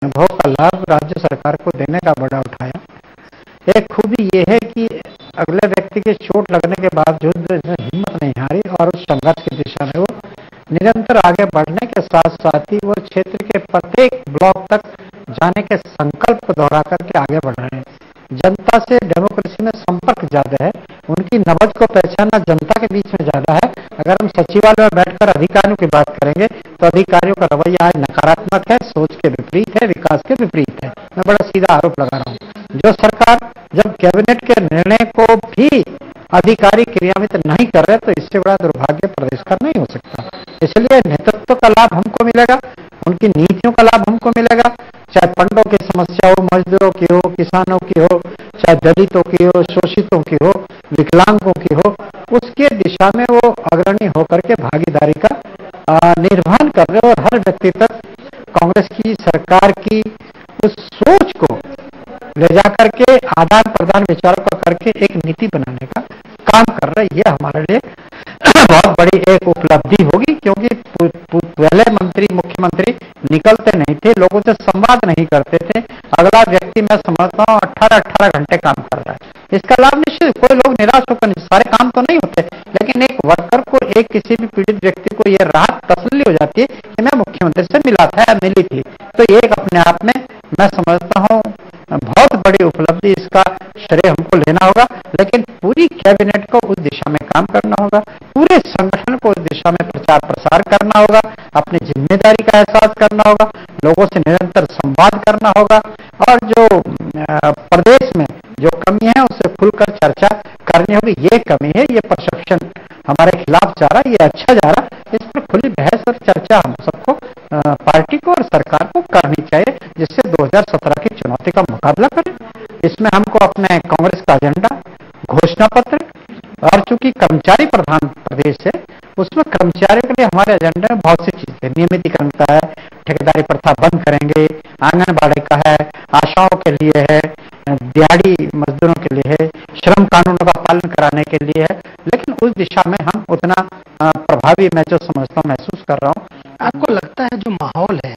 अनुभव का लाभ राज्य सरकार को देने का बड़ा उठाया। एक खूबी ये है कि अगले व्यक्ति के चोट लगने के बावजूद हिम्मत नहीं हारी और उस संघर्ष की दिशा में वो निरंतर आगे बढ़ने के साथ साथ ही वो क्षेत्र के प्रत्येक ब्लॉक तक जाने के संकल्प को दोहरा करके आगे बढ़ रहे हैं। जनता से डेमोक्रेसी में संपर्क ज्यादा है, उनकी नब्ज को पहचानना जनता के बीच में ज्यादा है। अगर हम सचिवालय में बैठकर अधिकारियों की बात करेंगे तो अधिकारियों का रवैया आज नकारात्मक है, सोच के विपरीत है, विकास के विपरीत है। मैं बड़ा सीधा आरोप लगा रहा हूँ। जो सरकार जब कैबिनेट के निर्णय को भी अधिकारी क्रियान्वित नहीं कर रहे तो इससे बड़ा दुर्भाग्य प्रदेश का नहीं हो सकता। इसलिए नेतृत्व का लाभ हमको मिलेगा, उनकी नीतियों का लाभ हमको मिलेगा, चाहे पंडों की समस्या हो, मजदूरों की हो, किसानों की हो, चाहे दलितों की हो, शोषितों की हो, विकलांगों की हो, उसके दिशा में वो अग्रणी होकर के भागीदारी का निर्वहन कर रहे और हर व्यक्ति तक कांग्रेस की सरकार की उस सोच को ले जाकर के आदान प्रदान विचारों का करके एक नीति बनाने का काम कर रहे। ये हमारे लिए बहुत बड़ी एक उपलब्धि होगी, क्योंकि पहले मंत्री मुख्यमंत्री निकलते नहीं थे, लोगों से संवाद नहीं करते थे। अगला व्यक्ति मैं समझता हूँ 18-18 घंटे काम कर रहा है। इसका लाभ निश्चित कोई लोग निराश होकर नहीं, सारे काम तो नहीं होते, लेकिन एक वर्कर को, एक किसी भी पीड़ित व्यक्ति को ये राहत तसल्ली हो जाती है कि मैं मुख्यमंत्री से मिला था या मिली थी। तो ये एक अपने आप में मैं समझता हूँ बहुत बड़ी उपलब्धि, इसका श्रेय हमको लेना होगा। लेकिन पूरी कैबिनेट को उस दिशा में काम करना होगा, पूरे संगठन को उस दिशा में प्रचार प्रसार करना होगा, अपनी जिम्मेदारी का एहसास करना होगा, लोगों से निरंतर संवाद करना होगा और जो प्रदेश में जो कमी है उससे खुलकर चर्चा करनी होगी। ये कमी है, ये परसेप्शन हमारे खिलाफ जा रहा है, ये अच्छा जा रहा है, इस पर खुली बहस और चर्चा हम सबको पार्टी को और सरकार को करनी चाहिए, जिससे 2017 की चुनौती का मुकाबला करें। इसमें हमको अपने कांग्रेस का एजेंडा, घोषणा पत्र और चूंकि कर्मचारी प्रधान प्रदेश है, उसमें कर्मचारियों के लिए हमारे एजेंडे में बहुत सी चीजें, नियमितीकरण का है, ठेकेदारी प्रथा बंद करेंगे, आंगनबाड़ी का है, आशाओं के लिए है, दिहाड़ी मजदूरों के लिए है, श्रम कानूनों का पालन कराने के लिए है। लेकिन उस दिशा में हम उतना प्रभावी, मैं जो समझता हूँ, महसूस कर रहा हूँ। आपको लगता है जो माहौल है,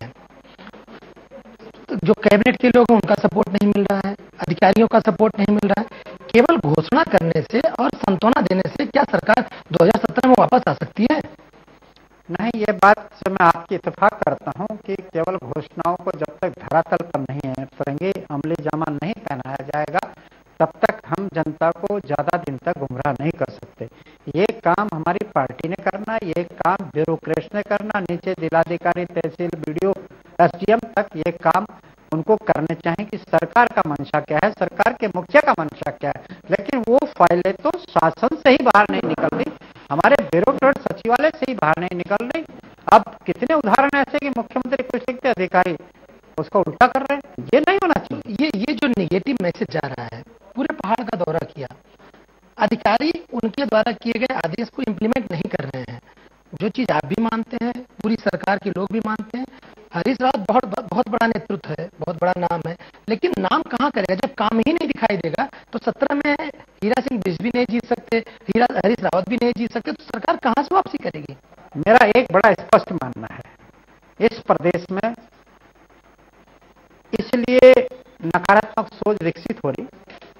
तो जो कैबिनेट के लोग हैं उनका सपोर्ट नहीं मिल रहा है, अधिकारियों का सपोर्ट नहीं मिल रहा है, केवल घोषणा करने से और सांत्वना देने से क्या सरकार 2017 में वापस आ सकती है? नहीं, ये बात से मैं आपकी इत्तेफाक करता हूँ कि केवल घोषणाओं को जब तक धरातल पर नहीं है, फिरंगी अमली जामा नहीं पहनाया जाएगा, तब तक हम जनता को ज्यादा दिन तक गुमराह नहीं कर सकते। ये काम हमारी पार्टी ने करना, ये काम ब्यूरोक्रेट ने करना, नीचे जिलाधिकारी, तहसील, बीडीओ, एसडीएम तक ये काम उनको करने चाहिए कि सरकार का मंशा क्या है, सरकार के मुखिया का मंशा क्या है। लेकिन वो फाइलें तो शासन से ही बाहर नहीं निकल रही, हमारे ब्यूरोक्रेट सचिवालय से ही बाहर नहीं निकल रही। अब कितने उदाहरण ऐसे कि मुख्यमंत्री कुछ लिखते, अधिकारी उसको उल्टा कर रहे हैं। ये नहीं होना चाहिए। ये जो नेगेटिव मैसेज जा रहा है, पूरे पहाड़ का दौरा किया, अधिकारी उनके द्वारा किए गए आदेश को इम्प्लीमेंट नहीं कर रहे हैं, जो चीज आप भी मानते हैं, पूरी सरकार के लोग भी मानते हैं। हरीश रावत बहुत बड़ा नेतृत्व है, बहुत बड़ा नाम है, लेकिन नाम कहाँ करेगा जब काम ही नहीं दिखाई देगा? तो 17 में हीरा सिंह बिज भी नहीं जीत सकते, हरीश रावत भी नहीं जीत सकते, तो सरकार कहाँ से वापसी करेगी? मेरा एक बड़ा स्पष्ट मानना है, इस प्रदेश में इसलिए नकारात्मक सोच विकसित हो रही,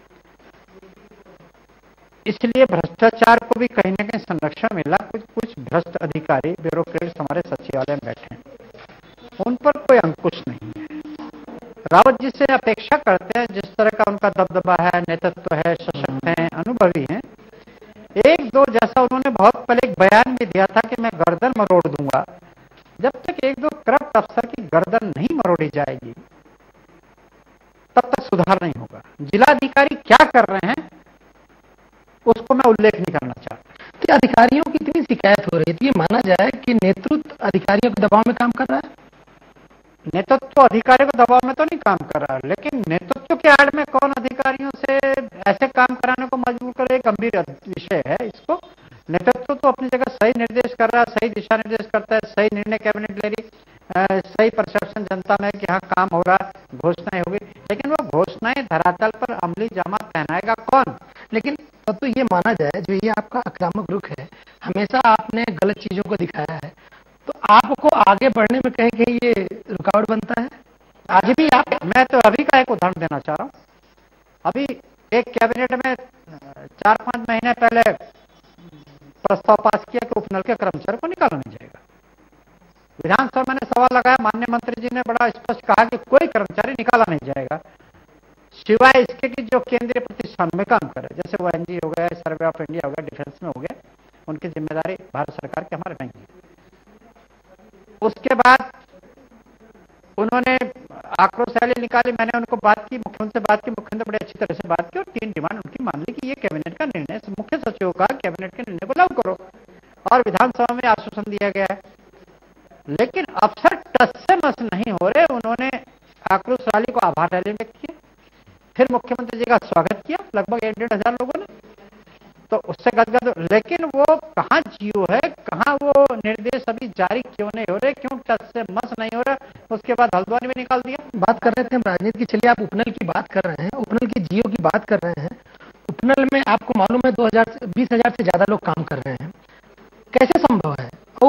इसलिए भ्रष्टाचार को भी कहीं न कहीं संरक्षण मिला। कुछ भ्रष्ट अधिकारी, ब्यूरोक्रेट्स हमारे सचिवालय में बैठे हैं, उन पर कोई अंकुश नहीं है। रावत जी से अपेक्षा करते हैं, जिस तरह का उनका दबदबा है, नेतृत्व है, सशक्त हैं, अनुभवी हैं। एक दो जैसा उन्होंने बहुत पहले एक बयान भी दिया था कि मैं गर्दन मरोड़ दूंगा। जब तक एक दो करप्ट अफसर की गर्दन नहीं मरोड़ी जाएगी, तब तक सुधार नहीं होगा। जिलाधिकारी क्या कर रहे हैं उसको मैं उल्लेख नहीं करना चाहता। तो अधिकारियों की इतनी शिकायत हो रही है, तो ये माना जाए कि नेतृत्व अधिकारियों के दबाव में काम कर रहा है? नेतृत्व अधिकारियों के दबाव में तो नहीं काम कर रहा, लेकिन नेतृत्व के आड़ में कौन अधिकारियों से ऐसे काम कराने को मजबूर करे, गंभीर विषय है। इसको नेतृत्व तो अपनी जगह सही निर्देश कर रहा है, सही दिशा निर्देश करता है, सही निर्णय कैबिनेट ले रही, सही परसेप्शन जनता में कि हाँ काम हो रहा, घोषणाएं होगी, लेकिन वो घोषणाएं धरातल पर अमली जामा पहनाएगा कौन? लेकिन तब तो ये माना जाए, जो ये आपका आक्रामक रुख है, हमेशा आपने गलत चीजों को दिखाया है, तो आपको आगे बढ़ने में कहीं कहीं ये रुकावट बनता है? आज भी आप मैं तो अभी का एक उदाहरण देना चाह रहा हूं। अभी एक कैबिनेट में 4-5 महीने पहले प्रस्ताव पास किया कि उपनल के कर्मचारी को निकाला नहीं जाएगा। विधानसभा में मैंने सवाल लगाया, माननीय मंत्री जी ने बड़ा स्पष्ट कहा कि कोई कर्मचारी निकाला नहीं जाएगा, सिवाय इसके कि जो केंद्रीय प्रतिष्ठान में काम करे, जैसे ओएनजी हो गया, सर्वे ऑफ इंडिया हो गया, डिफेंस में हो गया, उनकी जिम्मेदारी भारत सरकार के हमारे नहीं है। उसके बाद उन्होंने आक्रोश रैली निकाली। मैंने उनको बात की, मुख्यमंत्री से बात की, मुख्यमंत्री बड़े अच्छी तरह से बात की और 3 डिमांड उनकी मान ली कि ये कैबिनेट का निर्णय, मुख्य सचिव का कैबिनेट के निर्णय को लागू करो, और विधानसभा में आश्वासन दिया गया है। लेकिन अफसर टस से मस नहीं हो रहे। उन्होंने आक्रोश रैली को आभार रैली में किया, फिर मुख्यमंत्री जी का स्वागत किया लगभग 1-1.5 हजार लोगों ने, तो उससे गदगद। लेकिन वो कहाँ जियो है, कहाँ वो निर्देश अभी जारी क्यों नहीं हो रहे, क्यों टच से मस नहीं हो रहा। उसके बाद हल्द्वानी में निकाल दिया। बात कर रहे थे हम राजनीति की, चलिए आप उपनल की बात कर रहे हैं, उपनल की जियो की बात कर रहे हैं। उपनल में आपको मालूम है 2000 से ज्यादा लोग काम कर रहे हैं। कैसे संभव है? वो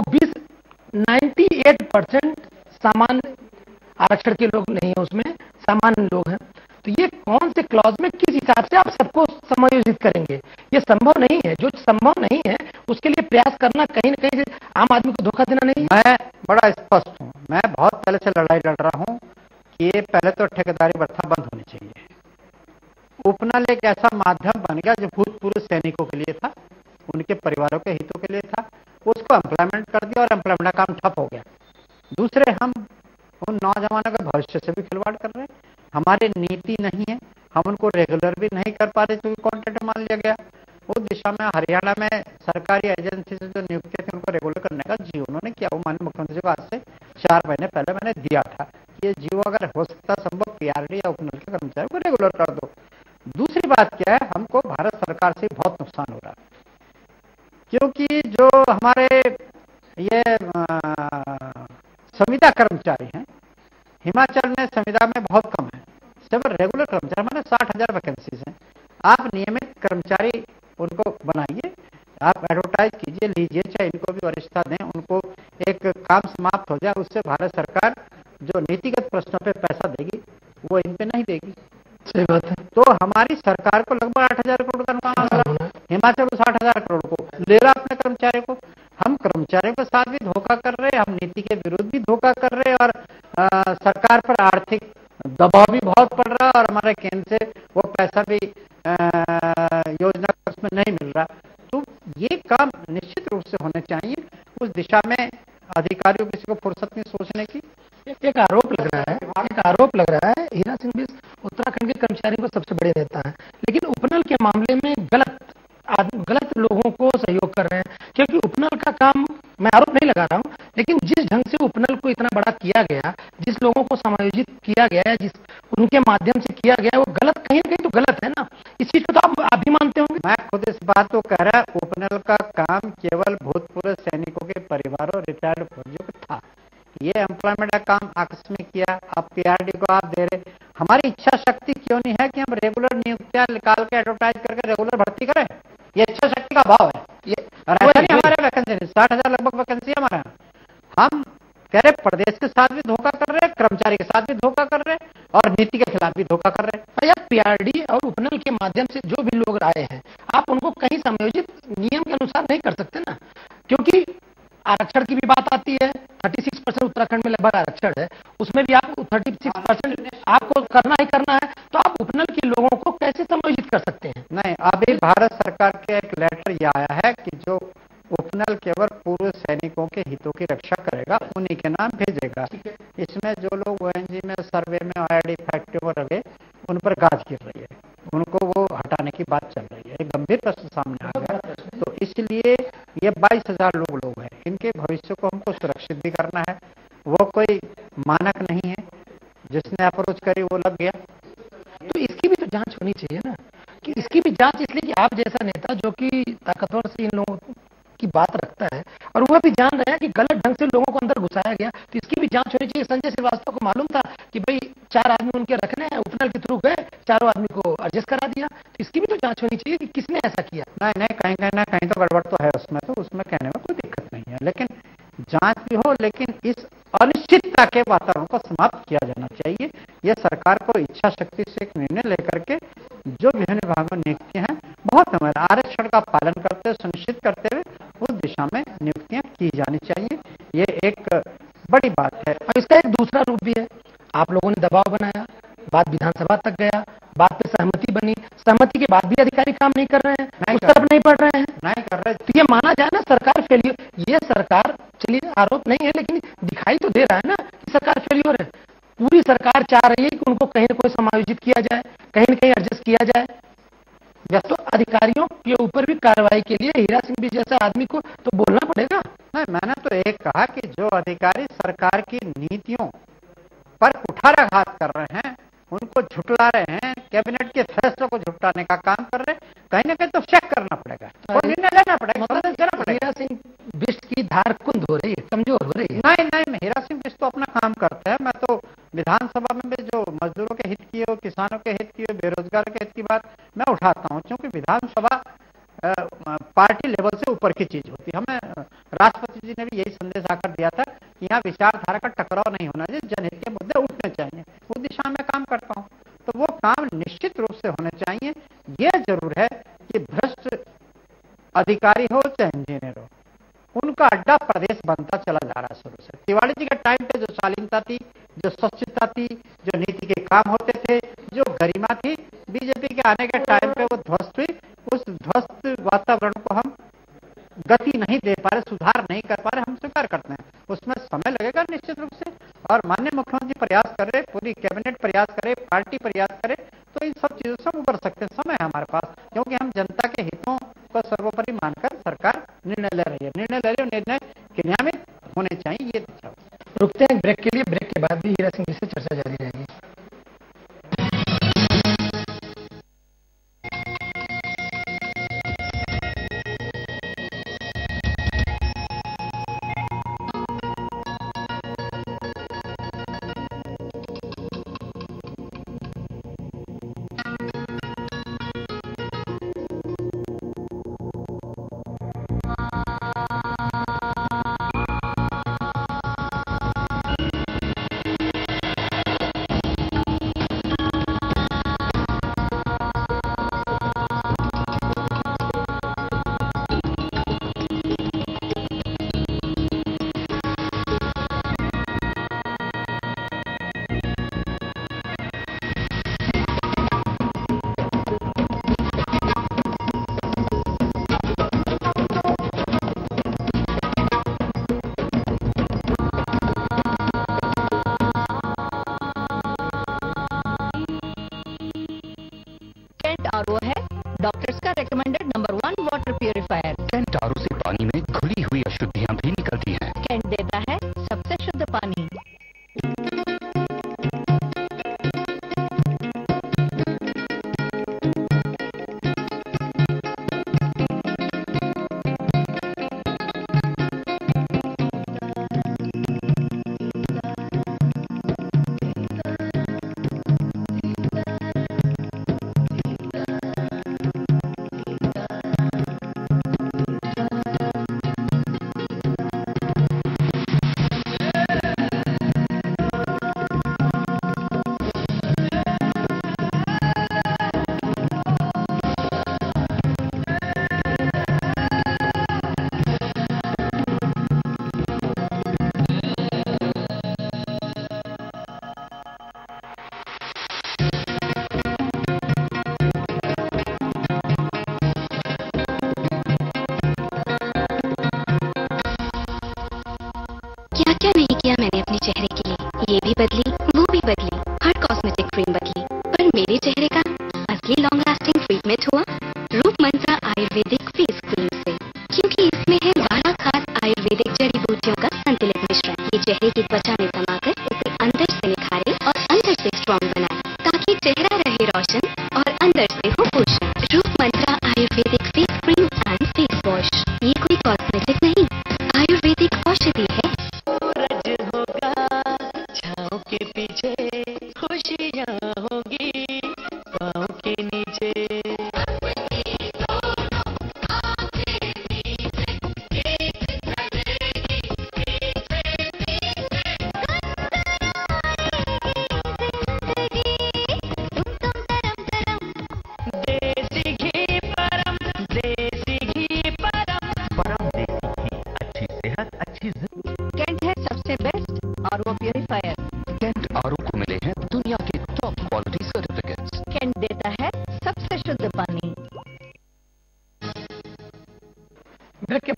98% सामान्य आरक्षण के लोग नहीं है, उसमें सामान्य लोग हैं। तो ये कौन से क्लॉज में किस हिसाब से आप सबको समायोजित करेंगे? ये संभव नहीं है। जो संभव नहीं है उसके लिए प्रयास करना कहीं न कहीं आम आदमी को धोखा देना नहीं है। मैं बड़ा स्पष्ट हूं, मैं बहुत पहले से लड़ाई लड़ रहा हूं कि ये पहले तो ठेकेदारी प्रथा बंद होनी चाहिए। उपनल एक ऐसा माध्यम बन गया जो भूतपूर्व सैनिकों के लिए था, उनके परिवारों के हितों के लिए था, उसको एम्प्लॉयमेंट कर दिया और एम्प्लॉयमेंट का काम ठप हो गया। दूसरे, हम उन नौजवानों के भविष्य से भी खिलवाड़ कर रहे हैं। हमारी नीति नहीं है, हम उनको रेगुलर भी नहीं कर पा रहे क्योंकि कॉन्ट्रैक्ट मान लिया गया। उस दिशा में हरियाणा में सरकारी एजेंसी से जो नियुक्ति थी उनको रेगुलर करने का जी उन्होंने किया। वो माननीय मुख्यमंत्री को आज से 4 महीने पहले मैंने दिया था, ये जीओ अगर हो सकता संभव पीआरडी या उपनल के कर्मचारी को रेगुलर कर दो। दूसरी बात क्या है, हमको भारत सरकार से बहुत नुकसान हो रहा है, क्योंकि जो हमारे ये संविदा कर्मचारी हैं, हिमाचल में संविदा में बहुत कम है, सिर्फ रेगुलर कर्मचारी हमारे 60,000 वैकेंसीज हैं। आप नियमित कर्मचारी उनको बनाइए, आप एडवर्टाइज कीजिए, लीजिए, चाहे इनको भी वरिष्ठता दें, उनको एक काम समाप्त हो जाए। उससे भारत सरकार जो नीतिगत प्रश्नों पे पैसा देगी वो इन पे नहीं देगी। सही बात है। तो हमारी सरकार को लगभग 8,000 करोड़ का नुकसान हो रहा है, हिमाचल को 60,000 करोड़ को ले रहा अपने कर्मचारी को। हम कर्मचारियों के साथ भी धोखा कर रहे हैं, हम नीति के विरुद्ध भी धोखा कर रहे हैं, और सरकार पर आर्थिक दबाव भी बहुत पड़ रहा है, और हमारे केंद्र से वो पैसा भी योजना में नहीं मिल रहा। तो ये काम निश्चित रूप से होने चाहिए। उस दिशा में अधिकारियों किसी को फुर्सत नहीं सोचने की। एक आरोप लग रहा है हीरा सिंह बिष्ट उत्तराखंड के कर्मचारियों को सबसे बड़े नेता है, लेकिन उपनल के मामले में गलत लोगों को सहयोग कर रहे हैं। क्योंकि उपनल का काम, मैं आरोप नहीं लगा रहा हूं, लेकिन जिस ढंग से उपनल को इतना बड़ा किया गया, जिस लोगों को समायोजित किया गया है, जिस उनके माध्यम से किया गया, वो गलत कहीं न कहीं तो गलत है ना। इस चीज को तो आप भी मानते होंगे। मैं खुद इस बात को कह रहा, उपनल का काम केवल भूतपूर्व सैनिकों के परिवारों, रिटायर्ड फौजियों का था। ये एम्प्लॉयमेंट का काम आकस्मिक किया, अब पीआरडी को आप दे रहे। हमारी इच्छा शक्ति क्यों नहीं है कि हम रेगुलर नियुक्तियां निकाल के एडवर्टाइज करके रेगुलर भर्ती करें? ये इच्छा शक्ति का अभाव है। ये ऐसा नहीं हमारे वैकेंसी 60,000 लगभग वैकेंसी है हमारे। हम कह रहे प्रदेश के साथ भी धोखा कर रहे हैं, कर्मचारी के साथ भी धोखा कर रहे हैं, और नीति के खिलाफ भी धोखा कर रहे हैं। भैया, पीआरडी और उपनल के माध्यम से जो भी लोग आए हैं, आप उनको कहीं समायोजित नियम के अनुसार नहीं कर सकते ना, क्योंकि आरक्षण की भी बात आती है। 36% उत्तराखंड में लगभग आरक्षण है, उसमें भी आपको 36% आपको करना ही करना है, तो आप उपनल के लोगों को कैसे समायोजित कर सकते हैं? नहीं, अभी भारत सरकार के एक लेटर ये आया है कि जो उपनल केवल पूर्व सैनिकों के हितों की रक्षा करेगा, उन्हीं के नाम भेजेगा। इसमें जो लोग ओएनजी में, सर्वे में, आईआरडी फैक्ट्री में रहे, उन पर गाज गिर रही है, उनको वो हटाने की बात चल रही है। एक गंभीर प्रश्न सामने आ गया, तो इसलिए ये 22,000 लोग हैं, इनके भविष्य को हमको सुरक्षित भी करना है। वो कोई मानक नहीं है, जिसने अप्रोच करी वो लग गया। तो इसकी भी तो जांच होनी चाहिए ना, कि इसकी भी जांच, इसलिए कि आप जैसा नेता जो कि ताकतवर से इन लोगों की बात रखता है, और वह भी जान रहे हैं कि गलत ढंग से लोगों को अंदर घुसाया गया, तो इसकी भी जांच होनी चाहिए। संजय श्रीवास्तव को मालूम था कि भाई 4 आदमी उनके रखने हैं, उपनल के थ्रू गए, 4 आदमी को एडजस्ट करा दिया, तो इसकी भी तो जांच होनी चाहिए कि किसने ऐसा किया। नहीं, कहीं तो गड़बड़ तो है उसमें, तो उसमें कहने में कोई दिक्कत नहीं है, लेकिन जांच भी हो, लेकिन इस अनिश्चित अनिश्चितता के वातावरण को समाप्त किया जाना चाहिए। यह सरकार को इच्छा शक्ति से एक निर्णय लेकर के जो विभिन्न विभागों में नियुक्तियां हैं बहुत आरक्षण का पालन करते हुए सुनिश्चित करते हुए उस दिशा में नियुक्तियां की जानी चाहिए। ये एक बड़ी बात है। और इसका एक दूसरा रूप भी है, आप लोगों ने दबाव बनाया, बात विधानसभा तक गया, बात पे सहमति बनी, सहमति के बाद भी अधिकारी काम नहीं कर रहे हैं, उस तरफ नहीं बढ़ रहे हैं, नहीं कर रहे। तो ये माना जाए ना सरकार फेलियर। ये सरकार, चलिए आरोप नहीं है लेकिन दिखाई तो दे रहा है ना कि सरकार फेलियर है। पूरी सरकार चाह रही है कि उनको कहीं ना कहीं समायोजित किया जाए, कहीं न कहीं एडजस्ट किया जाए। तो अधिकारियों के ऊपर भी कार्रवाई के लिए हीरा सिंह भी जैसा आदमी को तो बोलना पड़ेगा। नहीं, मैंने तो एक कहा कि जो अधिकारी सरकार की नीतियों पर कुठाराघात कर रहे हैं, उनको झुटला रहे हैं, कैबिनेट के फैसलों को झुटलाने का काम कर रहे हैं, कहीं ना कहीं तो चेक करना पड़ेगा, कोई निर्णय लेना पड़ेगा, मतलब देना पड़ेगा। हीरा सिंह बिष्ट की धार कुंद हो रही है, कमजोर हो रही है। नहीं, हीरा सिंह बिष्ट तो अपना काम करते हैं। मैं तो विधानसभा में भी जो मजदूरों के हित की हो, किसानों के हित की हो, बेरोजगार के हित की बात मैं उठाता हूँ, क्योंकि विधानसभा पार्टी लेवल से ऊपर की चीज होती है। हमें राष्ट्रपति जी ने भी यही संदेश आकर दिया था कि यहाँ विचारधारा का टकराव नहीं होना चाहिए, जनहित के मुद्दे उठने चाहिए। उस दिशा में काम करता हूँ, तो वो काम निश्चित रूप से होने चाहिए। यह जरूर है कि भ्रष्ट अधिकारी हो चाहे इंजीनियर हो, उनका अड्डा प्रदेश बनता चला जा रहा है शुरू से। तिवारी जी के टाइम पे जो शालीनता थी, जो स्वच्छता थी, जो नीति के काम होते थे, जो गरिमा थी, बीजेपी के आने के टाइम पे वो ध्वस्त हुई। उस ध्वस्त वातावरण को हम गति नहीं दे पा रहे, सुधार नहीं कर पा रहे, हम स्वीकार करते हैं। उसमें समय लगेगा निश्चित रूप से, और माननीय मुख्यमंत्री प्रयास कर रहे, पूरी कैबिनेट प्रयास करे, पार्टी प्रयास करे, तो इन सब चीजों से उबर सकते हैं। समय है हमारे पास, क्योंकि हम जनता के हितों को सर्वोपरि मानकर सरकार निर्णय ले रही है, निर्णय क्रियान्वित होने चाहिए। ये दिशा। रुकते हैं ब्रेक के लिए, ब्रेक के बाद भी हीरा सिंह से चर्चा जारी रहेगी। आरओ है डॉक्टर्स का recommended number 1 water purifier. Kent RO से पानी में घुली हुई अशुद्धियां भी निकलती हैं। कैंट देता है सबसे शुद्ध पानी। क्या क्या नहीं किया मैंने अपने चेहरे के लिए, ये भी बदली वो भी बदली, हर कॉस्मेटिक क्रीम बदली, पर मेरे चेहरे का असली लॉन्ग लास्टिंग ट्रीटमेंट हुआ रूप मंत्रा आयुर्वेदिक फेस क्रीम से, क्योंकि इसमें है 12 खास आयुर्वेदिक जड़ी बूटियों का संतुलित मिश्रण। ये चेहरे की त्वचा में समाकर उसे अंदर से निखारे और अंदर से स्ट्रॉन्ग बनाए, ताकि चेहरा रहे रोशन और अंदर से हो पोषण। Roop Mantra ayurvedic face cream and face wash, ये कोई कॉस्मेटिक नहीं, आयुर्वेदिक औषधि है। के पीछे खुशियाँ होंगी पाँव के नीचे।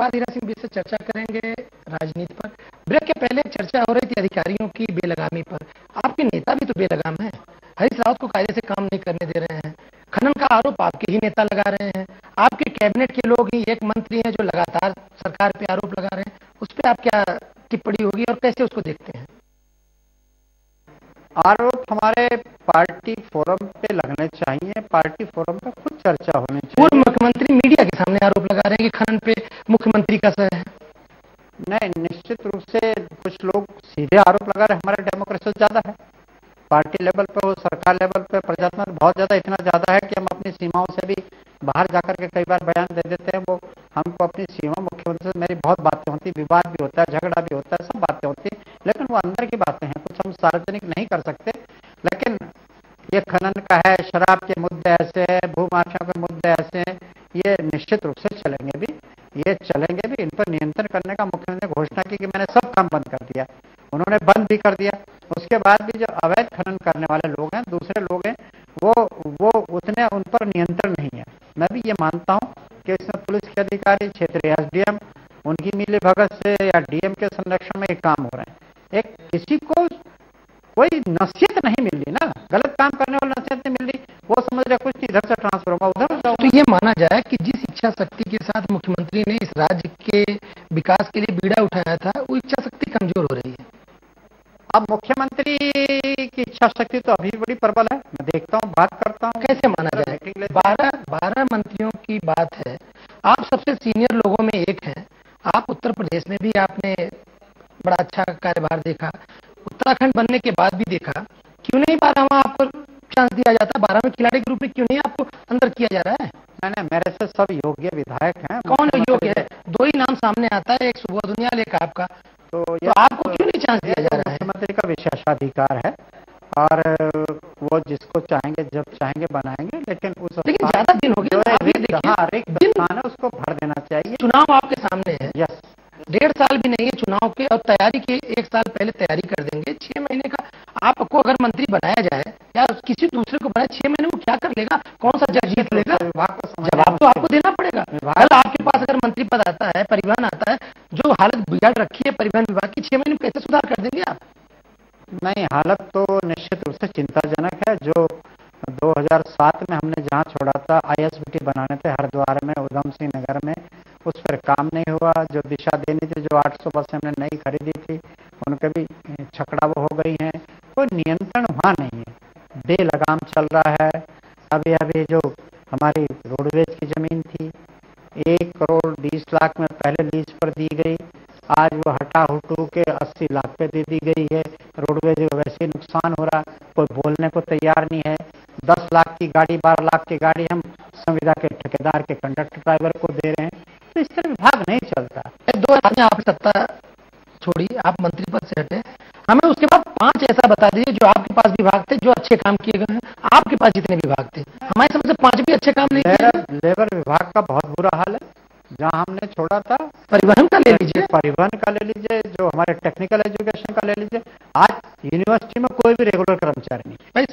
बाद हीरा सिंह बीच से चर्चा करेंगे राजनीति पर। ब्रेक के पहले चर्चा हो रही थी अधिकारियों की बेलगामी पर। आपके नेता भी तो बेलगाम है, हरीश रावत को कायदे से काम नहीं करने दे रहे हैं, खनन का आरोप आपके ही नेता लगा रहे हैं, आपके कैबिनेट के लोग ही एक मंत्री हैं जो लगातार सरकार पे आरोप लगा रहे हैं, उस पर आप क्या टिप्पणी होगी और कैसे उसको देखते हैं? आरोप हमारे पार्टी फोरम पे लगने चाहिए, पार्टी फोरम पे खुद चर्चा होनी चाहिए। पूर्व मुख्यमंत्री मीडिया के सामने आरोप लगा रहे हैं कि खनन पे मुख्यमंत्री का सह है। नहीं, निश्चित रूप से कुछ लोग सीधे आरोप लगा रहे, हमारे डेमोक्रेसी ज्यादा है, पार्टी लेवल पे हो, सरकार लेवल पे प्रजातंत्र बहुत ज्यादा, इतना ज्यादा है कि हम अपनी सीमाओं से भी बाहर जाकर के कई बार बयान दे देते हैं। वो हमको अपनी सीमा, मुख्यमंत्री से मेरी बहुत बातें होती, विवाद भी होता है, झगड़ा भी होता है, सब बातें होती, लेकिन वो अंदर की बातें हैं, कुछ हम सार्वजनिक नहीं कर सकते। लेकिन ये खनन का है, शराब के मुद्दे ऐसे है, भूमाफिया के मुद्दे ऐसे हैं, ये निश्चित रूप से चलेंगे भी, ये चलेंगे भी। इन पर नियंत्रण करने का मुख्यमंत्री ने घोषणा की कि मैंने सब काम बंद कर दिया, उन्होंने बंद भी कर दिया। उसके बाद भी जो अवैध खनन करने वाले लोग हैं, दूसरे लोग हैं, वो उतने उन पर नियंत्रण नहीं है। मैं भी ये मानता हूँ कि इसमें पुलिस के अधिकारी, क्षेत्रीय एसडीएम, उनकी मिली भगत से या डीएम के संरक्षण में ये काम हो रहे हैं। एक किसी को कोई नसीहत नहीं मिल रही ना, गलत काम करने वाला नसीहत नहीं मिल रही, वो समझ रहे कुछ इधर से ट्रांसफर होगा उधर जाओ। तो ये माना जाए कि जिस इच्छा शक्ति के साथ मुख्यमंत्री ने इस राज्य के विकास के लिए बीड़ा उठाया था, वो इच्छा शक्ति कमजोर हो रही है। अब मुख्यमंत्री की इच्छा शक्ति तो अभी बड़ी प्रबल है, मैं देखता हूँ, बात करता हूँ। कैसे माना जाए? 12 मंत्रियों की बात है, आप सबसे सीनियर लोगों में एक हैं, आप उत्तर प्रदेश में भी आपने बड़ा अच्छा कार्यभार देखा, उत्तराखंड बनने के बाद भी देखा, क्यों नहीं 12 में आपको चांस दिया जाता? 12 में खिलाड़ी के रूप में क्यों नहीं आपको अंदर किया जा रहा है? नहीं, मेरे से सब योग्य विधायक हैं। कौन योग्य है? दो ही नाम सामने आता है, एक सुबोध उनियाल, एक आपका, तो आपको क्यों नहीं चांस दिया जा रहा है? मुख्यमंत्री का विशेषाधिकार है और वो जिसको चाहेंगे जब चाहेंगे बनाएंगे, लेकिन ज्यादा दिन हो गया, उसको भर देना चाहिए। चुनाव आपके सामने है, यस, 1.5 साल भी नहीं है चुनाव के, और तैयारी के 1 साल पहले तैयारी कर देंगे। 6 महीने का आपको अगर मंत्री बनाया जाए या किसी दूसरे को बनाए, 6 महीने में क्या कर लेगा? कौन सा जज जीत लेगा? जवाब तो आपको देना पड़ेगा। कल आपके पास अगर मंत्री पद आता है, परिवहन आता है, जो हालत बिगाड़ रखी है परिवहन विभाग की, 6 महीने में कैसे सुधार कर देंगे आप? नहीं, हालत तो निश्चित रूप से चिंताजनक है। जो 2007 में हमने जहाँ छोड़ा था, ISBT बनाने थे हरिद्वार में, उधम सिंह नगर में, उस पर काम नहीं हुआ। जो दिशा देनी थी, जो 800 बसें हमने नई खरीदी थी, उनके भी छकड़ा वो हो गई हैं। कोई नियंत्रण वहाँ नहीं है, बेलगाम चल रहा है। अभी जो हमारी रोडवेज की जमीन थी, 1 करोड़ 20 लाख में पहले लीज पर दी गई, आज वो हटा हुटू के 80 लाख पे दे दी गई है। रोडवेज को वैसे ही नुकसान हो रहा, कोई बोलने को तैयार नहीं है। 10 लाख की गाड़ी, 12 लाख की गाड़ी हम संविदा के ठेकेदार के कंडक्टर ड्राइवर को दे रहे हैं, तो इस तरह विभाग नहीं चलता। 2 आदमी आप सत्ता छोड़ी, आप मंत्री पद से हटे, हमें उसके बाद 5 ऐसा बता दीजिए जो आपके पास विभाग थे जो अच्छे काम किए गए हैं। आपके पास जितने विभाग थे, हमारे समझ से 5 भी अच्छे काम नहीं किए। लेबर विभाग का बहुत बुरा हाल है, जहाँ हमने छोड़ा था। परिवहन का ले लीजिए, परिवहन का ले लीजिए, जो हमारे टेक्निकल एजुकेशन का ले लीजिए, आज यूनिवर्सिटी में कोई भी रेगुलर कर्मचारी नहीं। भाई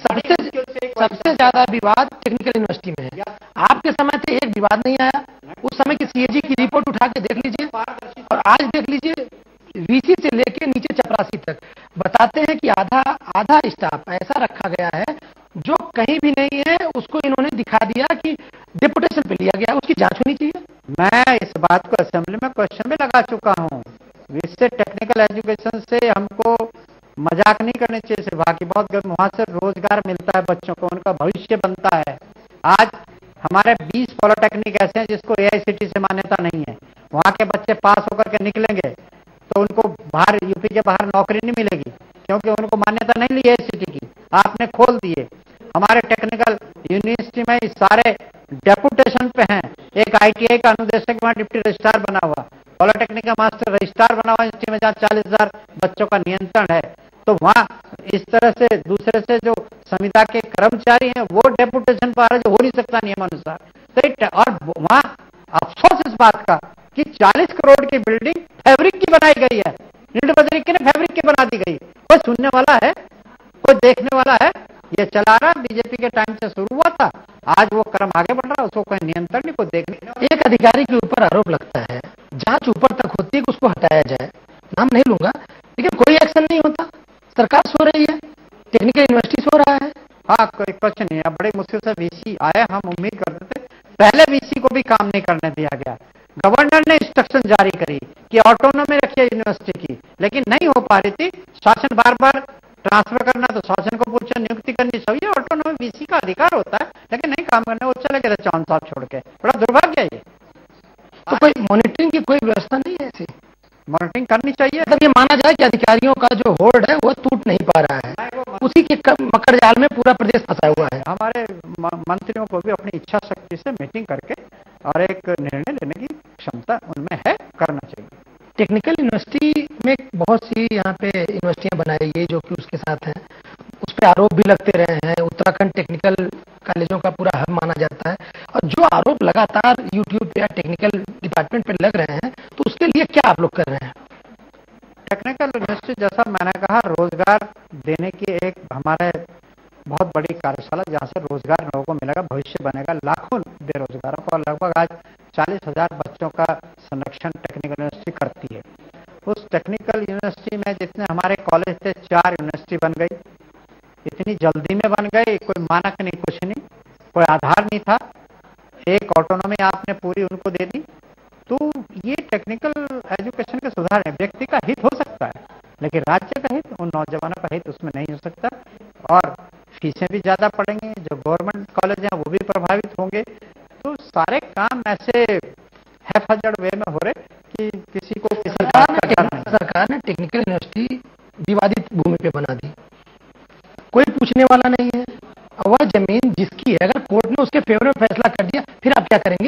सबसे ज्यादा विवाद टेक्निकल यूनिवर्सिटी में है। आपके समय से एक विवाद नहीं आया, उस समय की CAG की रिपोर्ट उठा के देख लीजिए, और आज देख लीजिए VC से लेके नीचे चपरासी तक बताते हैं कि आधा स्टाफ ऐसा रखा गया है जो कहीं भी नहीं है, उसको इन्होंने दिखा दिया कि डिपुटेशन पे लिया गया, उसकी जांच होनी चाहिए। मैं इस बात को असेंबली में क्वेश्चन भी लगा चुका हूँ। इससे टेक्निकल एजुकेशन से हमको मजाक नहीं करनी चाहिए। विभाग की बहुत वहां से रोजगार मिलता है बच्चों को, उनका भविष्य बनता है। आज हमारे 20 पॉलिटेक्निक ऐसे हैं जिसको AICTE से मान्यता नहीं है। वहां के बच्चे पास होकर के निकलेंगे तो उनको बाहर, यूपी के बाहर नौकरी नहीं मिलेगी, क्योंकि उनको मान्यता नहीं ली AICTE की, आपने खोल दिए। हमारे टेक्निकल यूनिवर्सिटी में सारे डेपुटेशन पे हैं। एक ITI का अनुदेशक वहाँ डिप्टी रजिस्ट्रार बना हुआ, पॉलिटेक्निक का मास्टर रजिस्ट्रार बना हुआ यूनिवर्सिटी में, जहाँ 40,000 बच्चों का नियंत्रण है। तो वहाँ इस तरह से दूसरे से जो संविदा के कर्मचारी हैं वो डेपुटेशन पर आ रहे, जो हो नहीं सकता नियमानुसार। तो और वहाँ अफसोस इस बात का कि 40 करोड़ की बिल्डिंग फैब्रिक की बनाई गई है, ईंट बजरी की ने फैब्रिक की बना दी गई। कोई सुनने वाला है, कोई देखने वाला है? ये चला रहा, बीजेपी के टाइम से शुरू हुआ था, आज वो क्रम आगे बढ़ रहा है, उसको कोई नियंत्रण नहीं, कोई देखने। एक अधिकारी के ऊपर आरोप लगता है जांच ऊपर तक होती है कि उसको हटाया जाए, नाम नहीं लूंगा, लेकिन कोई एक्शन नहीं होता। सरकार सो रही है, टेक्निकल यूनिवर्सिटी सो रहा है। हाँ, कोई कुछ नहीं है। बड़ी मुश्किल से वीसी आए, हम उम्मीद करते थे। पहले वीसी को भी काम नहीं करने दिया गया। गवर्नर ने इंस्ट्रक्शन जारी करी कि ऑटोनॉमी रखिए यूनिवर्सिटी की, लेकिन नहीं हो पा रही थी। शासन बार बार ट्रांसफर करना तो शासन को पूछे, नियुक्ति करनी चाहिए, ऑटोनॉमी वीसी का अधिकार होता है, लेकिन नहीं काम करने, वो चले गए चौहान साहब छोड़ के। बड़ा दुर्भाग्य है ये। तो कोई मॉनिटरिंग की कोई व्यवस्था नहीं है ऐसी? मॉनिटरिंग करनी चाहिए। मतलब ये माना जाए कि अधिकारियों का जो होल्ड है वो टूट नहीं पा रहा है, उसी के मकर जाल में पूरा प्रदेश फंसा हुआ है। हमारे मंत्रियों को भी अपनी इच्छा शक्ति से मीटिंग करके और एक निर्णय लेने की क्षमता उनमें है, करना चाहिए। टेक्निकल यूनिवर्सिटी में बहुत सी यहाँ पे यूनिवर्सिटियां बनाई गई जो कि उसके साथ हैं, उस पर आरोप भी लगते रहे हैं। उत्तराखंड टेक्निकल कॉलेजों का पूरा हब माना जाता है, और जो आरोप लगातार यूट्यूब या टेक्निकल डिपार्टमेंट पर लग रहे हैं, तो उसके लिए क्या आप लोग कर रहे हैं? टेक्निकल यूनिवर्सिटी, जैसा मैंने कहा, रोजगार देने की एक हमारे बहुत बड़ी कार्यशाला, जहाँ से रोजगार लोगों को मिलेगा, भविष्य बनेगा। लाखों बेरोजगारों को, लगभग आज 40,000 बच्चों का संरक्षण टेक्निकल यूनिवर्सिटी करती है। उस टेक्निकल यूनिवर्सिटी में जितने हमारे कॉलेज थे, 4 यूनिवर्सिटी बन गई। इतनी जल्दी में बन गई, कोई मानक नहीं, कुछ नहीं, कोई आधार नहीं था। एक ऑटोनॉमी आपने पूरी उनको दे दी। तो ये टेक्निकल एजुकेशन के सुधार है। व्यक्ति का हित हो सकता है, लेकिन राज्य का हित, उन नौजवानों का हित उसमें नहीं हो सकता। और फीसें भी ज्यादा पड़ेंगी, जो गवर्नमेंट कॉलेज हैं वो भी प्रभावित होंगे। तो सारे काम ऐसे हैफजड़ वे में हो रहे कि किसी को किसी बात का डर नहीं। सरकार ने टेक्निकल यूनिवर्सिटी विवादित भूमि पे बना दी, कोई पूछने वाला नहीं है। और वह जमीन जिसकी है, अगर कोर्ट ने उसके फेवर में फैसला कर दिया, फिर आप क्या करेंगे?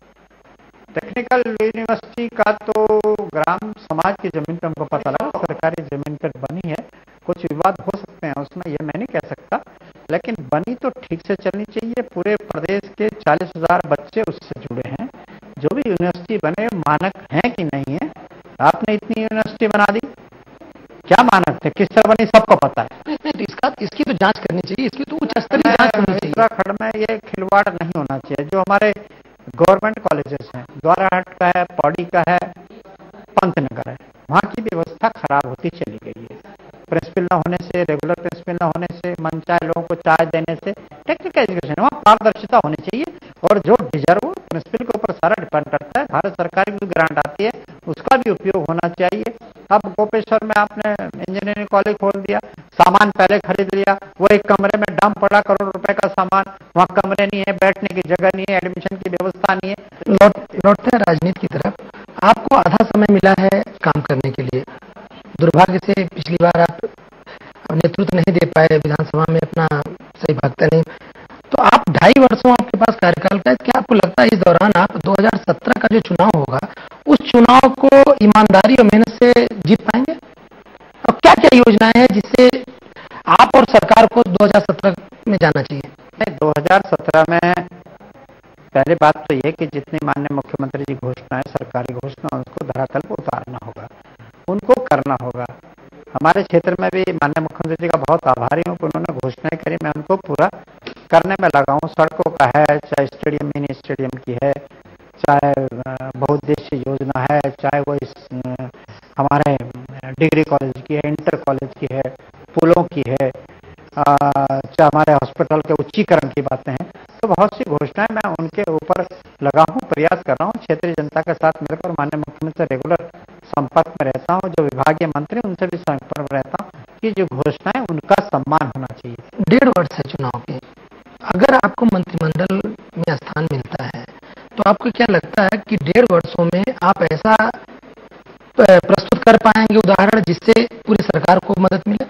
टेक्निकल यूनिवर्सिटी का तो ग्राम समाज की जमीन पे हमको पता लगा, सरकारी जमीन पर बनी है। कुछ विवाद हो सकते हैं उसमें, यह मैं नहीं कह सकता, लेकिन बनी तो ठीक से चलनी चाहिए। पूरे प्रदेश के 40,000 बच्चे उससे जुड़े हैं। जो भी यूनिवर्सिटी बने, मानक है कि नहीं है? आपने इतनी यूनिवर्सिटी बना दी, क्या मानक थे, किस तरह बनी, सबको पता है। इसकी तो जांच करनी चाहिए, इसकी तो उच्च स्तरीय जांच करनी चाहिए। उत्तराखंड में ये खिलवाड़ नहीं होना चाहिए। जो हमारे गवर्नमेंट कॉलेजेस हैं, द्वाराहाट का है, पौड़ी का है, पंतनगर है, वहाँ की व्यवस्था खराब होती चली गई है। प्रिंसिपल न होने से, रेगुलर प्रिंसिपल न होने से, मनचाहे लोगों को चार्ज देने से, टेक्निकल एजुकेशन वहाँ पारदर्शिता होनी चाहिए। और जो डिजर्व, प्रिंसिपल के ऊपर सारा डिपेंड करता है। भारत सरकार की ग्रांट आती है, उसका भी उपयोग होना चाहिए। अब गोपेश्वर में आपने इंजीनियरिंग कॉलेज खोल दिया, सामान पहले खरीद लिया, वो एक कमरे में डंप पड़ा, करोड़ रुपए का सामान, वहाँ कमरे नहीं है, बैठने की जगह नहीं है, एडमिशन की व्यवस्था नहीं है। लौटते हैं राजनीति की तरफ। आपको आधा समय मिला है काम करने के लिए। दुर्भाग्य से पिछली बार आप नेतृत्व नहीं दे पाए, विधानसभा में अपना सही भागता नहीं। तो आप 2.5 वर्षों आपके पास कार्यकाल का है, क्या आपको लगता है इस दौरान आप 2017 का जो चुनाव होगा, उस चुनाव को ईमानदारी और मेहनत से जीत पाएंगे? और क्या क्या योजनाएं हैं जिससे आप और सरकार को 2017 में जाना चाहिए? 2017 में पहली बात तो ये कि जितनी माननीय मुख्यमंत्री जी घोषणाएं, सरकारी घोषणा, उसको धरातल पर उतारना होगा, उनको करना होगा। हमारे क्षेत्र में भी माननीय मुख्यमंत्री जी का बहुत आभारी हूँ कि उन्होंने घोषणाएं करी, मैं उनको पूरा करने में लगा हूँ। सड़कों का है, चाहे स्टेडियम, मिनी स्टेडियम की है, चाहे बहुउद्देशीय योजना है, चाहे वो हमारे डिग्री कॉलेज की है, इंटर कॉलेज की है, पुलों की है, चाहे हमारे हॉस्पिटल के उच्चीकरण की बातें हैं। तो बहुत सी घोषणाएं मैं उनके ऊपर लगा हूँ, प्रयास कर रहा हूँ। क्षेत्रीय जनता के साथ मिलकर माननीय मुख्यमंत्री से रेगुलर संपर्क में रहता हूँ। जो विभागीय मंत्री, उनसे भी संपर्क में रहता हूँ कि जो घोषणाएं, उनका सम्मान होना चाहिए। 1.5 वर्ष है चुनाव के, अगर आपको मंत्रिमंडल में स्थान मिलता है, तो आपको क्या लगता है कि 1.5 वर्षों में आप ऐसा प्रस्तुत कर पाएंगे उदाहरण जिससे पूरी सरकार को मदद मिले?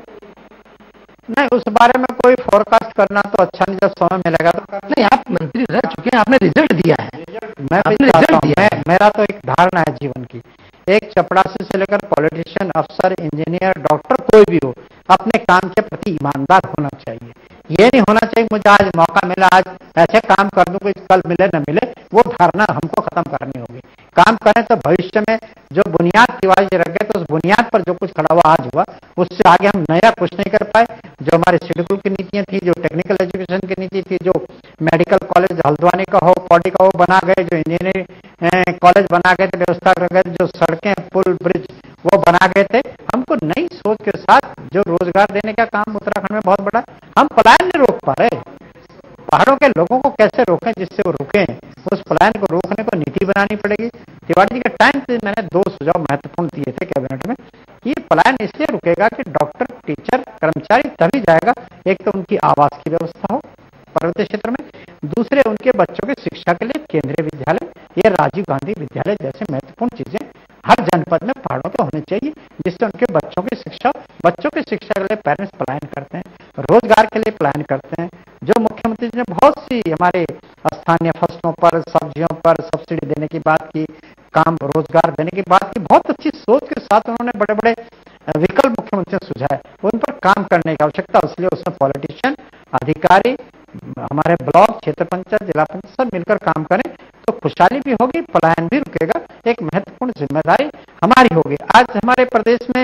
नहीं, उस बारे में कोई फोरकास्ट करना तो अच्छा नहीं, जब समय मिलेगा तो नहीं, आप मंत्री रह चुके हैं, आपने रिजल्ट दिया है। मैं भी चाहता हूं, मेरा तो एक धारणा है जीवन की, एक चपरासी से लेकर पॉलिटिशियन, अफसर, इंजीनियर, डॉक्टर, कोई भी हो, अपने काम के प्रति ईमानदार होना चाहिए। ये नहीं होना चाहिए मुझे आज मौका मिला, आज ऐसे काम कर दूं कि कल मिले न मिले, वो धारणा हमको खत्म करनी होगी। काम करें तो भविष्य में जो बुनियाद तिवारी रख गए, तो उस बुनियाद पर जो कुछ खड़ा हुआ आज हुआ, उससे आगे हम नया कुछ नहीं कर पाए। जो हमारी शेड्यूल की नीतियां थी, जो टेक्निकल एजुकेशन की नीति थी, जो मेडिकल कॉलेज हल्द्वानी का हो, पौड़ी का हो, बना गए, जो इंजीनियरिंग कॉलेज बना गए थे, व्यवस्था कर गए, जो सड़कें, पुल, ब्रिज वो बना गए थे। हमको नई सोच के साथ जो रोजगार देने का काम उत्तराखंड में बहुत बड़ा, हम पलायन नहीं रोक पा रहे। पहाड़ों के लोगों को कैसे रोकें जिससे वो रुकें, उस पलायन को रोकने को नीति बनानी पड़ेगी। तिवारी जी के टाइम पे मैंने 2 सुझाव महत्वपूर्ण दिए थे कैबिनेट में। ये पलायन इसलिए रुकेगा कि डॉक्टर, टीचर, कर्मचारी तभी जाएगा, एक तो उनकी आवास की व्यवस्था हो पर्वतीय क्षेत्र में, दूसरे उनके बच्चों की शिक्षा के लिए केंद्रीय विद्यालय, ये राजीव गांधी विद्यालय जैसे महत्वपूर्ण चीजें हर जनपद में पहाड़ों पे होनी चाहिए, जिससे उनके बच्चों की शिक्षा के लिए पेरेंट्स पलायन करते हैं, रोजगार के लिए पलायन करते हैं। जो मुख्यमंत्री जी ने बहुत सी हमारे स्थानीय फसलों पर, सब्जियों पर सब्सिडी देने की बात की, काम रोजगार देने की बात की, बहुत अच्छी सोच के साथ उन्होंने बड़े बड़े विकल्प मुख्यमंत्री ने सुझाए, उन पर काम करने की आवश्यकता। इसलिए उसमें पॉलिटिशियन, अधिकारी, हमारे ब्लॉक, क्षेत्र पंचायत, जिला पंचायत सब मिलकर काम करें तो खुशहाली भी होगी, पलायन भी रुकेगा। एक महत्वपूर्ण जिम्मेदारी हमारी होगी। आज हमारे प्रदेश में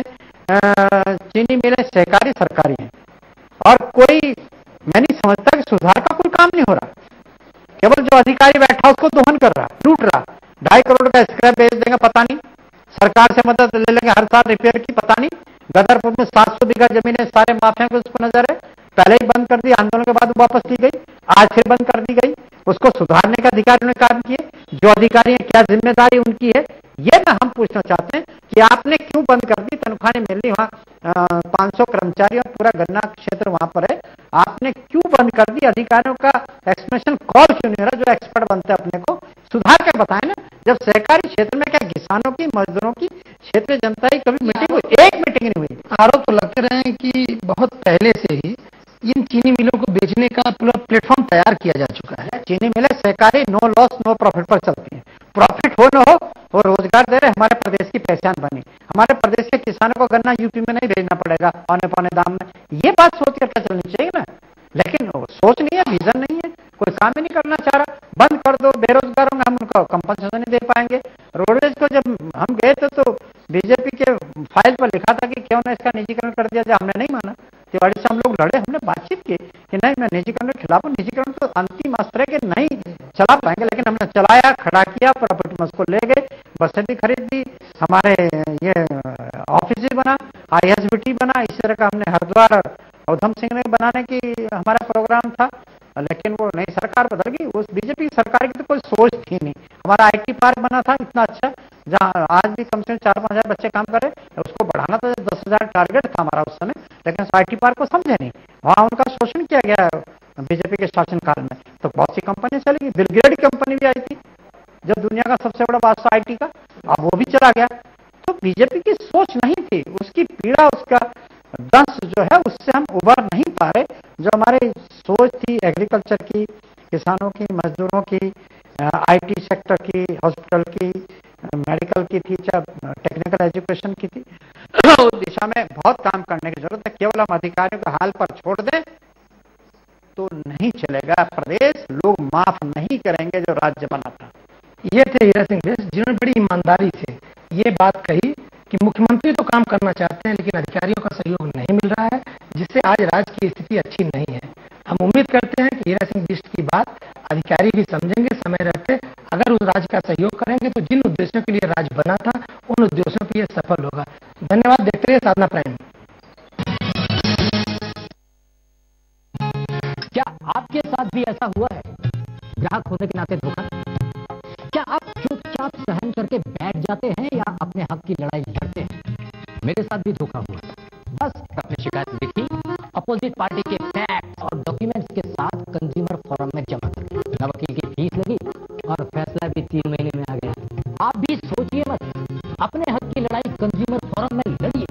चीनी मिलें सहकारी सरकारी हैं और कोई, मैं नहीं समझता कि सुधार का कोई काम नहीं हो रहा। केवल जो अधिकारी बैठा उसको दोहन कर रहा, लूट रहा। 2.5 करोड़ का स्क्रैप बेच देंगे पता नहीं, सरकार से मदद ले लेंगे हर साल रिपेयर की पता नहीं। गदरपुर में 700 बीघा जमीनें सारे माफिया को उसको नजर है, पहले ही बंद कर दी, आंदोलन के बाद वापस ली गई, आज फिर बंद कर दी गई। उसको सुधारने का अधिकारी ने काम किए, जो अधिकारी हैं क्या जिम्मेदारी उनकी है, ये मैं हम पूछना चाहते हैं कि आपने क्यों बंद कर दी, तनख्वाह नहीं मिल रही, वहां 500 कर्मचारी और पूरा गन्ना क्षेत्र वहां पर है, आपने क्यों बंद कर दी? अधिकारियों का एक्सप्लेनेशन कॉल क्यों नहीं हो रहा? जो एक्सपर्ट बनते हैं अपने को सुधार के बताएं ना। जब सहकारी क्षेत्र में क्या किसानों की, मजदूरों की, क्षेत्रीय जनता की कभी मीटिंग हुई? एक मीटिंग नहीं हुई। आरोप तो लगते रहे हैं कि बहुत पहले से ही इन चीनी मिलों को बेचने का पूरा प्लेटफॉर्म तैयार किया जा चुका है। चीनी मिलें सहकारी नो लॉस नो प्रॉफिट पर चलती हैं, प्रॉफिट हो न हो वो रोजगार दे रहे, हमारे प्रदेश की पहचान बनी। हमारे प्रदेश के किसानों को गन्ना यूपी में नहीं भेजना पड़ेगा औने पौने दाम में, ये बात सोच करके चलनी चाहिए ना। लेकिन सोच नहीं है, विजन नहीं है, कोई काम ही नहीं करना चाह रहा। बंद कर दो, बेरोजगार होंगे, हम उनको कंपनसेशन नहीं दे पाएंगे। रोडवेज को जब हम गए थे तो बीजेपी के फाइल पर लिखा था कि क्यों ना इसका निजीकरण कर दिया जाए, हमने नहीं माना। तिवारी से हम लोग लड़े, हमने बातचीत की कि नहीं, मैं निजीकरण के खिलाफ हूं, निजीकरण तो अंतिम अस्त्र है कि नहीं चला पाएंगे, लेकिन हमने चलाया, खड़ा किया, प्रॉपर्टी में उसको ले गए, बसें भी खरीद दी, हमारे ये ऑफिस भी बना, ISBT बना। इसी तरह का हमने हरिद्वार उधम सिंह ने बनाने की हमारा प्रोग्राम था, लेकिन वो नई सरकार बदल गई। उस बीजेपी सरकार की तो कोई सोच थी नहीं। हमारा IT पार्क बना था इतना अच्छा, जहां आज भी कम से कम 4-5 हजार बच्चे काम कर रहे, उसको बढ़ाना था, 10,000 टारगेट था हमारा उस समय, लेकिन IT पार्क को समझे नहीं, वहां उनका शोषण किया गया बीजेपी के शासनकाल में। तो बहुत सी कंपनी चली गई, बिलग्रेड कंपनी भी आई थी जो दुनिया का सबसे बड़ा बादशाह IT का, अब वो भी चला गया। तो बीजेपी की सोच नहीं थी, उसकी पीड़ा, उसका दंश जो है उससे हम उबर नहीं पा रहे। जो हमारी सोच थी एग्रीकल्चर की, किसानों की, मजदूरों की, IT सेक्टर की, हॉस्पिटल की, मेडिकल की थी, चाहे टेक्निकल एजुकेशन की थी, उस दिशा में बहुत काम करने की जरूरत है। केवल हम अधिकारियों के हाल पर छोड़ दें तो नहीं चलेगा। प्रदेश लोग माफ नहीं करेंगे जो राज्य बना था। ये थे हीरा सिंह बिष्ट, जिन्होंने बड़ी ईमानदारी से ये बात कही कि मुख्यमंत्री तो काम करना चाहते हैं लेकिन अधिकारियों का सहयोग नहीं मिल रहा है, जिससे आज राज्य की स्थिति अच्छी नहीं है। हम उम्मीद करते हैं कि हीरा सिंह बिष्ट की बात अधिकारी भी समझेंगे, समय रहते अगर उस राज्य का सहयोग करेंगे तो जिन उद्देश्यों के लिए राज्य बना था उन उद्देश्यों के लिए सफल होगा। धन्यवाद। देखते रहिए साधना प्राइम। क्या आपके साथ भी ऐसा हुआ है? ग्राहक होने के नाते धोखा? क्या आप चुपचाप सहन करके बैठ जाते हैं या अपने हक की लड़ाई लड़ते हैं? मेरे साथ भी धोखा हुआ। बस अपनी शिकायत लिखी, अपोजिट पार्टी के फैक्ट्स और डॉक्यूमेंट्स के साथ कंज्यूमर फोरम में जमा कर, न वकील की फीस लगी और फैसला भी 3 महीने में आ गया। आप भी सोचिए मत, अपने हक की लड़ाई कंज्यूमर फोरम में लड़िए।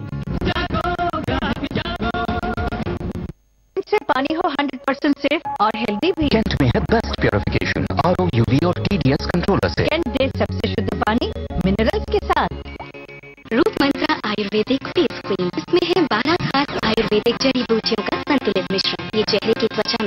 से पानी हो 100% सेफ और हेल्दी भी। कैंट में है बेस्ट प्योरिफिकेशन RO, UV और TDS कंट्रोलर से। कैंट दे सबसे शुद्ध पानी मिनरल्स के साथ। रूप मंत्रा आयुर्वेदिक फेस क्रीम, इसमें है 12 खास आयुर्वेदिक जड़ी बूटियों का संतुलित मिश्रण। ये चेहरे की त्वचा